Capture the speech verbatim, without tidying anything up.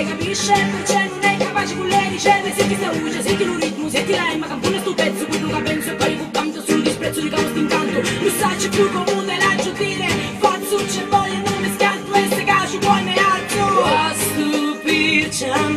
capisce, perciò non è capace con lei riceve. Senti sta voce, senti il ritmo, senti la rima, campone sto pezzo, quello che penso e poi ricambio sul disprezzo di causa incanto. Messaggio più comune, raggio dire, fazzo c'è voglia, non mi scanto e se cacio poi mi alzo. A stupirci